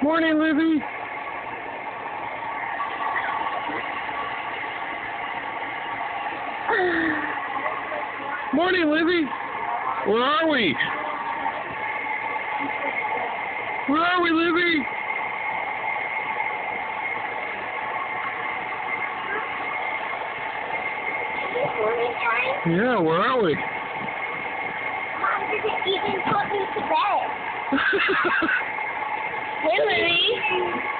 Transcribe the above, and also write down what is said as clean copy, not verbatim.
Morning, Livy. Morning, Livy. Where are we? Where are we, Livy? Morning time? Yeah, where are we? Mom didn't even put me to bed. Hey, Lily.